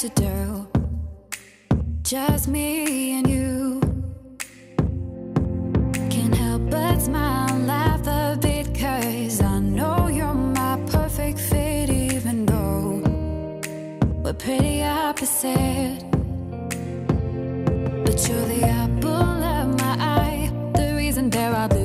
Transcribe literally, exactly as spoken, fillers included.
to do, just me and you. Can't help but smile, laugh a bit, 'cause I know you're my perfect fit, even though we're pretty opposite. But you're the apple of my eye, the reason there are blue